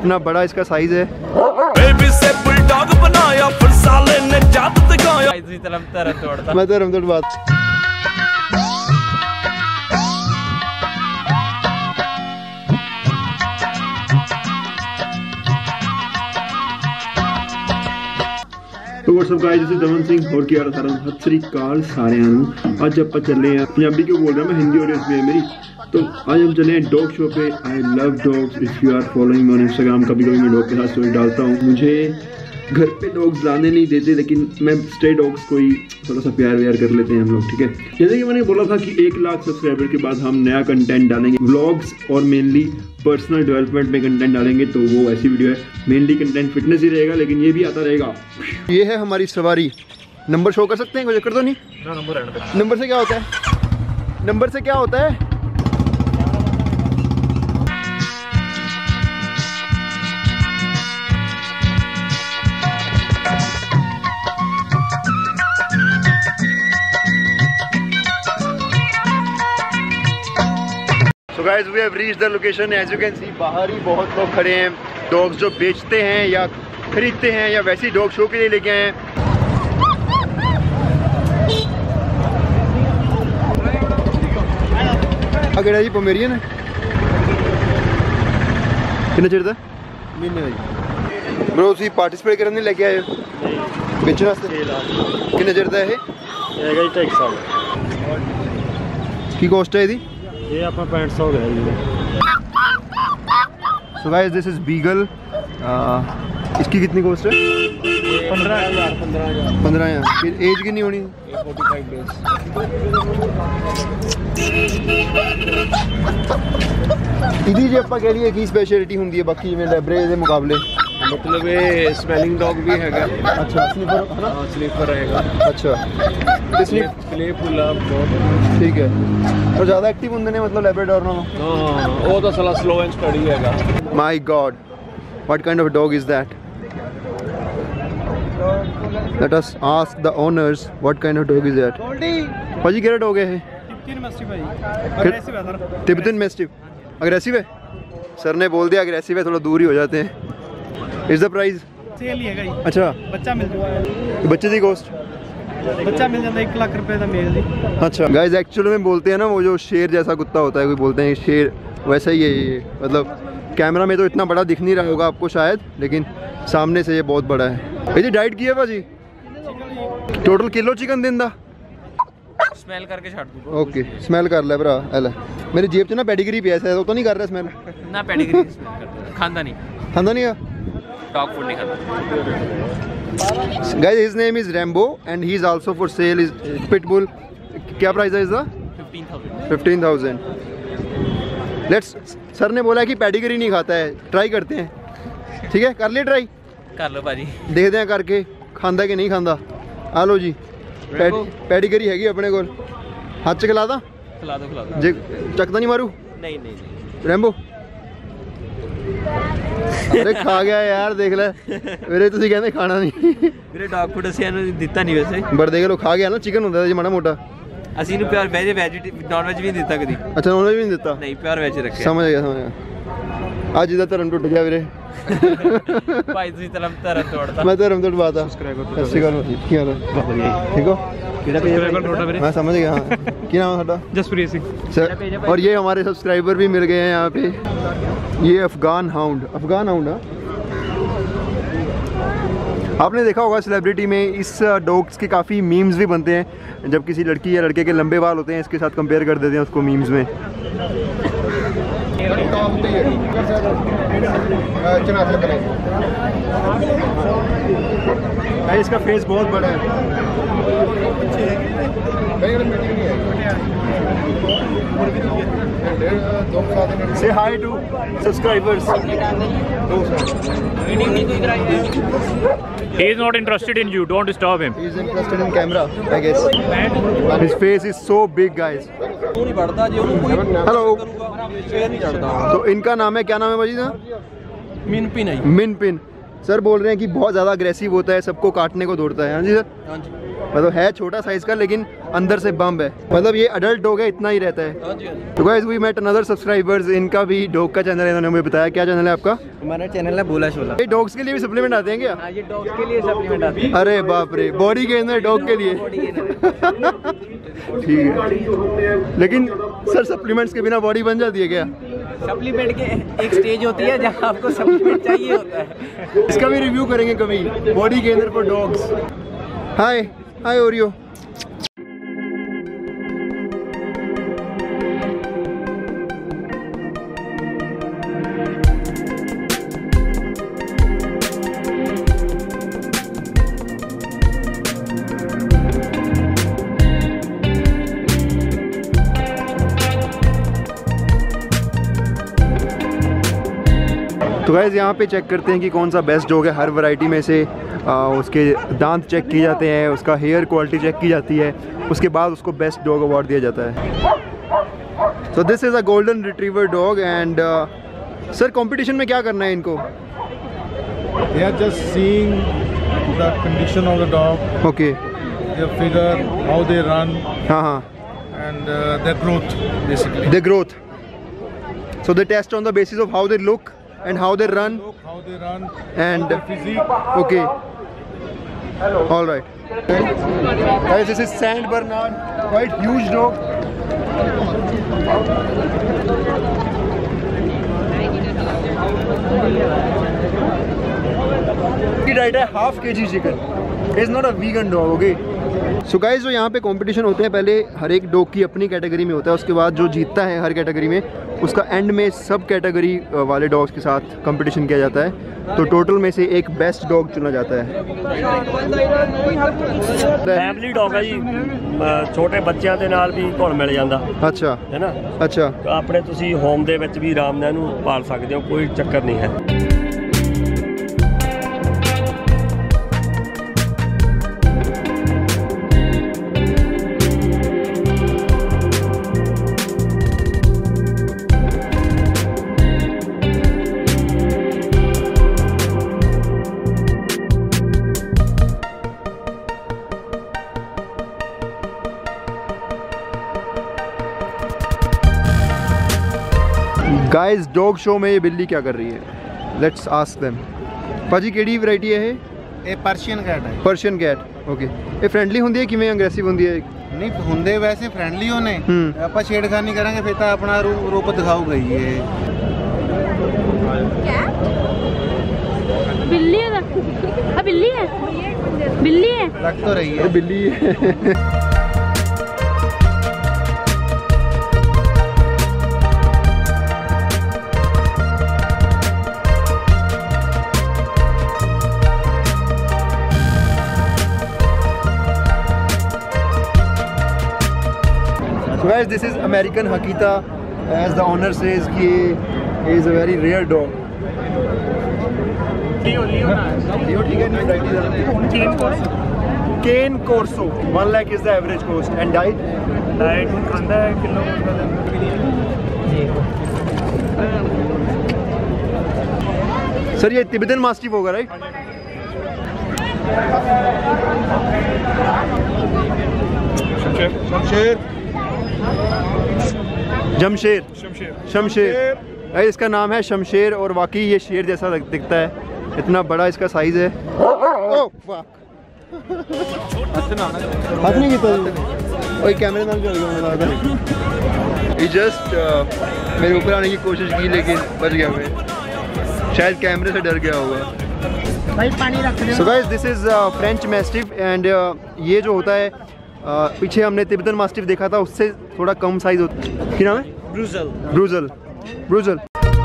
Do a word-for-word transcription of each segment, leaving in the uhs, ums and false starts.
इतना बड़ा इसका साइज है। मैं तो रमतोड़ बात तो व्हाट्सअप गाइस, दिस इज दमन सिंह और क्या सारा सत श्री अकाल सारिਆਂ ਨੂੰ। ਅੱਜ ਆਪਾਂ ਚੱਲੇ हैं, पंजाबी क्यों बोल रहा मैं, हिंदी और इसमें है मेरी। तो आज हम चले हैं डॉग शो पे। I love dogs, if you are following on Instagram, कभी कभी मैं डॉग के साथ स्टोरी डालता हूँ। मुझे घर पे डॉग्स लाने नहीं देते, लेकिन मैं स्ट्रे डॉग्स को ही थोड़ा सा प्यार व्यार कर लेते हैं हम लोग, ठीक है। जैसे कि मैंने बोला था कि एक लाख सब्सक्राइबर के बाद हम नया कंटेंट डालेंगे, व्लॉग्स और मेनली पर्सनल डेवलपमेंट में कंटेंट डालेंगे। तो वो ऐसी वीडियो है, मेनली कंटेंट फिटनेस ही रहेगा, लेकिन ये भी आता रहेगा। ये है हमारी सवारी। नंबर शो कर सकते हैं, कोई चक्कर तो नहीं? नंबर नंबर से क्या होता है? नंबर से क्या होता है? So guys, we have reached the location. As you can see, बाहर ही बहुत लोग खड़े हैं, डॉग्स जो बेचते हैं या खरीदते हैं या वैसे ही डॉग शो के लिए लेके आए हैं। अगर जी पोमेरियन है कितने चिर दा महीने भाई ब्रो तुसी पार्टिसिपेट करने लेके आए हो बेचने वास्ते? कितने चिर दा है? ये गई ढाई साल की कॉस्ट है इसकी? ये अपना पैंठ सौ है। So guys, this is beagle. इसकी कितनी कॉस्ट है? पंद्रह हज़ार पंद्रह हज़ार पंद्रह हज़ार फिर एज कितनी होनी? पैंतालीस डेज। इदी जी ਆਪਾਂ कह लिए की स्पेशलिटी ਹੁੰਦੀ है बाकी ਜਿਵੇਂ ਲੈਬਰੇ ਦੇ ਮੁਕਾਬਲੇ? मतलब ये स्मेलिंग डॉग भी है। अच्छा, स्लीपर है ना? हां, स्लीपर रहेगा। अच्छा, स्लीप स्लीप फुल बहुत ठीक है। और ज्यादा एक्टिव ਹੁੰਦੇ ਨੇ मतलब ਲੈਬਰਾਡोर ਨਾਲੋਂ? हां, वो तो साला स्लो एंड स्टडी हैगा। My god, what kind of dog is that? Let us ask the owners what kind of dog is that? भाजी क्या डॉग है? टिबेटन मैस्टिफ भाई। अग्रेसिव है सर। टिबेटन मैस्टिफ अग्रेसिव है? सर ने बोल दिया अग्रेसिव है, थोड़ा दूर ही हो जाते हैं। Is the price? सेल ही है। अच्छा, बच्चा मिल जाएगा। बच्चे की कॉस्ट? बच्चा मिल जाता है एक लाख रुपए का मेल दी। अच्छा गाइस, एक्चुअली में बोलते हैं ना वो जो शेर जैसा कुत्ता होता है, कोई बोलते हैं शेर, वैसा ही है ये। मतलब कैमरा में तो इतना बड़ा दिख नहीं रहा होगा आपको शायद, लेकिन सामने से ये बहुत बड़ा है। ये डाइट की है भाजी? टोटल किलो चिकन देंदा? स्मेल करके छाड़ दूं। ओके, स्मेल कर ले भरा। एला मेरी जेब च ना पेडिग्री पिया है, तो नहीं कर रहा स्मेल ना? पेडिग्री स्मेल करता, खांदा नहीं खांदा नहीं है, डॉग फूड नहीं खाता। Guys, his name is Rambo and he is also for sale. Is pitbull. क्या प्राइस है इसका? Fifteen thousand. लेट्स, सर ने बोला कि पेडिग्री नहीं खाता है, ट्राई करते हैं। ठीक है, कर लिए ट्राई? कर लो भाजी, देखते हैं करके खांदा कि नहीं खांदा। आ लो जी, पेडिग्री हैगी अपने को। हाथ च खिला दा? खिला दो खिला दो। जे चकता नहीं मारू? नहीं नहीं रैम्बो। अरे खा गया यार, देख ले मेरे तुसी कहंदे खाना नहीं। मेरे डॉग फूड ਅਸੀਂ ਇਹਨੂੰ ਦਿੱਤਾ ਨਹੀਂ ਵੈਸੇ, ਪਰ ਦੇਖ ਲੋ ਖਾ ਗਿਆ ਨਾ। चिकन ਹੁੰਦਾ ਜੀ ਮਾੜਾ ਮੋਟਾ। ਅਸੀਂ ਇਹਨੂੰ pure veg veg non veg ਵੀ ਨਹੀਂ ਦਿੱਤਾ ਕਦੀ। ਅੱਛਾ, ਨॉन ਵੈਜ ਵੀ ਨਹੀਂ ਦਿੱਤਾ? ਨਹੀਂ, ਪਿਓਰ ਵੈਜ ਰੱਖਿਆ। ਸਮਝ ਗਿਆ ਸਮਝ ਗਿਆ। ਅੱਜ ਦਾ ਧਰਮ ਟੁੱਟ ਗਿਆ ਵੀਰੇ। ਭਾਈ ਤੁਸੀਂ ਧਰਮ ਧਰਮ ਤੋੜਦਾ। मैं धर्म तोड़ बात सब्सक्राइबर अस्सी गल की हाल है? ठीक हो? मैं समझ गया। हाँ, क्या नाम है? जसप्रीत सिंह सर। और ये हमारे सब्सक्राइबर भी मिल गए हैं यहाँ पे। ये अफगान हाउंड, अफगान हाउंड है। आपने देखा होगा सेलिब्रिटी में इस डॉग्स के काफ़ी मीम्स भी बनते हैं। जब किसी लड़की या लड़के के लंबे बाल होते हैं, इसके साथ कंपेयर कर देते हैं उसको मीम्स में। इसका फेस बहुत बड़ा है। Say hi to subscribers. He is not interested in you. Don't disturb him. He is interested in camera, I guess. His face is so big, guys. Hello. तो इनका नाम है, क्या नाम है भाजी ना? मिनपिन है। मिनपिन। सर बोल रहे हैं कि बहुत ज़्यादा अग्रेसिव होता है, सबको काटने को दौड़ता है। हाँ जी सर। हाँ जी। मतलब है छोटा साइज का लेकिन अंदर से बम्ब है। मतलब ये अडल्ट डॉग है, इतना ही रहता है। तो guys we met another subscribers, इनका भी डॉग का चैनल है, इन्होंने मुझे बताया। क्या चैनल है आपका? हमारा चैनल है बोला शोला। ये डॉग्स के लिए भी सप्लीमेंट आते हैं क्या? हाँ, ये डॉग्स के लिए सप्लीमेंट आते हैं। अरे बाप रे, बॉडी के अंदर डॉग के लिए। ठीक है, लेकिन सर सप्लीमेंट्स के बिना बॉडी बन जाती है क्या? सप्लीमेंट के एक स्टेज होती है जहाँ आपको सप्लीमेंट चाहिए होता है। इसका भी रिव्यू करेंगे कभी, बॉडी के अंदर for dogs. Hi hi Oreo. तो गाइस यहाँ पे चेक करते हैं कि कौन सा बेस्ट डॉग है। हर वैरायटी में से आ, उसके दांत चेक किए जाते हैं, उसका हेयर क्वालिटी चेक की जाती है, उसके बाद उसको बेस्ट डॉग अवार्ड दिया जाता है। So this is a golden retriever dog and sir competition में क्या करना है इनको? They are just seeing the condition of the dog, okay, their figure, how they run, हाँ हाँ, and uh, their growth basically. The growth. So they test on the basis of how they look and how they run Look how they run, and their physique. okay, all right guys, this is Saint Bernard, quite huge dog. की diet है half K G chicken, is not a vegan dog. Okay, so guys जो यहाँ पे competition होते हैं, पहले हर एक dog की अपनी कैटेगरी में होता है, उसके बाद जो जीतता है हर कैटेगरी में उसका एंड में सब कैटेगरी वाले डॉग्स के साथ कंपटीशन किया जाता है। तो टोटल में से एक बेस्ट डॉग चुना जाता है। फैमिली डॉग है जी, छोटे ਬੱਚਿਆਂ ਦੇ ਨਾਲ ਵੀ ਘੁਲ ਮਿਲ ਜਾਂਦਾ। अच्छा है ना, अच्छा, ਆਪਣੇ ਤੁਸੀਂ ਹੋਮ ਦੇ ਵਿੱਚ ਵੀ ਆਰਾਮ ਨਾਲ ਇਹਨੂੰ ਪਾਲ ਸਕਦੇ ਹੋ, ਕੋਈ ਚੱਕਰ ਨਹੀਂ ਹੈ। गाइस डॉग शो में ये बिल्ली क्या कर रही है? Let's ask them. ਭਾਜੀ ਕਿਹੜੀ ਵੈਰਾਈਟੀ ਹੈ ਇਹ? ਇਹ ਪਰਸ਼ੀਅਨ ਕੈਟ ਹੈ। Persian cat, okay. ਇਹ ਫਰੈਂਡਲੀ ਹੁੰਦੀ ਹੈ ਕਿਵੇਂ, ਅਗਰੈਸਿਵ ਹੁੰਦੀ ਹੈ? ਨਹੀਂ ਹੁੰਦੇ ਵੈਸੇ ਫਰੈਂਡਲੀ ਹੋਣੇ, ਹੂੰ। ਆਪਾਂ ਛੇੜਖਾਨੀ ਕਰਾਂਗੇ ਫਿਰ ਤਾਂ ਆਪਣਾ ਰੂ- ਰੂਪ ਦਿਖਾਊਗਾ ਹੀ ਇਹ। बिल्ली है, हाँ बिल्ली है, बिल्ली है। रख तो रही है। ਇਹ ਬਿੱਲੀ ਹੈ। So guys, this is American Hakita, as the owner says कि he is a very rare dog. Leo, Leo ना? Leo ठीक है, नहीं variety ज़्यादा। Cane Corso. Cane Corso. One lakh is the average cost. And diet? Diet खांदा है kilo. Sir ये Tibetan mastiff होगा, राइट? शमशेर। जमशेर, शमशेर, अरे इसका नाम है शमशेर और वाकई ये शेर जैसा दिखता है, इतना बड़ा इसका साइज है। ओह फक, हाथ नहीं किया ओए, कैमरे नाल चल गया। ये जस्ट मेरे ऊपर आने की कोशिश की लेकिन बच गया मैं, शायद कैमरे से डर गया होगा। भाई पानी रख दो। So guys this is French mastiff and ये जो होता है, Uh, पीछे हमने तिब्बतन मास्टिफ देखा था, उससे थोड़ा कम साइज होता है। क्या नाम है? ब्रूजल। ब्रूजल, ब्रूजल।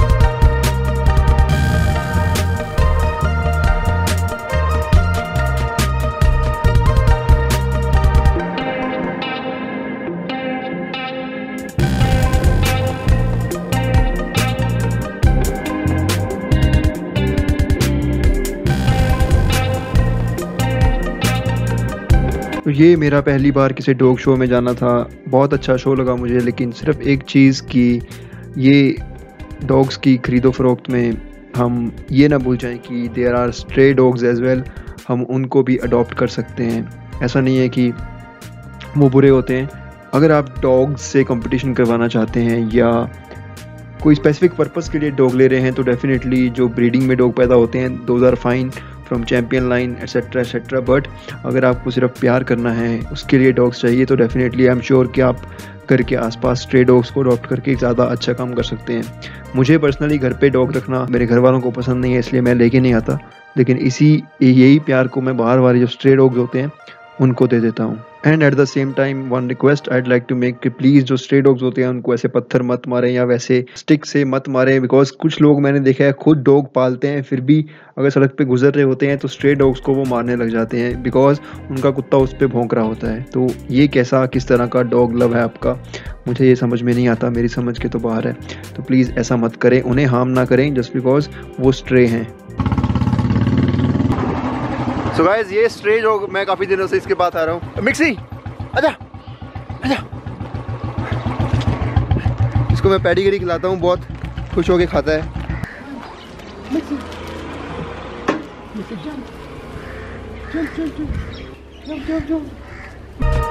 तो ये मेरा पहली बार किसी डॉग शो में जाना था, बहुत अच्छा शो लगा मुझे, लेकिन सिर्फ एक चीज़ कि ये डॉग्स की खरीदो फरोख्त में हम ये ना भूल जाएं कि there are stray dogs as well, हम उनको भी अडॉप्ट कर सकते हैं। ऐसा नहीं है कि वो बुरे होते हैं। अगर आप डॉग्स से कंपटीशन करवाना चाहते हैं या कोई स्पेसिफिक पर्पस के लिए डॉग ले रहे हैं तो डेफिनेटली जो ब्रीडिंग में डॉग पैदा होते हैं those are fine from champion line etcetera etcetera. But अगर आपको सिर्फ प्यार करना है, उसके लिए डॉग्स चाहिए, तो डेफिनेटली आई एम श्योर कि आप घर के आसपास स्ट्रे डॉग्स को अडॉप्ट करके ज़्यादा अच्छा काम कर सकते हैं। मुझे पर्सनली घर पे डॉग रखना मेरे घर वालों को पसंद नहीं है, इसलिए मैं लेके नहीं आता, लेकिन इसी यही प्यार को मैं बाहर वाले जो स्ट्रे डॉग्स होते हैं उनको दे देता हूँ। And at the same time one request I'd like to make कि प्लीज़ जो स्ट्रे डॉग्स होते हैं उनको ऐसे पत्थर मत मारें या वैसे स्टिक से मत मारें, बिकॉज कुछ लोग मैंने देखा है खुद डॉग पालते हैं फिर भी अगर सड़क पे गुजर रहे होते हैं तो स्ट्रे डॉग्स को वो मारने लग जाते हैं बिकॉज उनका कुत्ता उस पर भौंक रहा होता है। तो ये कैसा किस तरह का डॉग लव है आपका, मुझे ये समझ में नहीं आता, मेरी समझ के तो बाहर है। तो प्लीज़ ऐसा मत करें, उन्हें हार्म ना करें जस्ट बिकॉज वो स्ट्रे हैं। सो गाइस ये स्ट्रे डॉग मैं काफ़ी दिनों से इसके पास आ रहा हूँ। मिक्सी आजा आजा, इसको मैं पेडिग्री खिलाता हूँ, बहुत खुश होके खाता है। मिक्सी मिक्सी jump jump jump jump jump jump.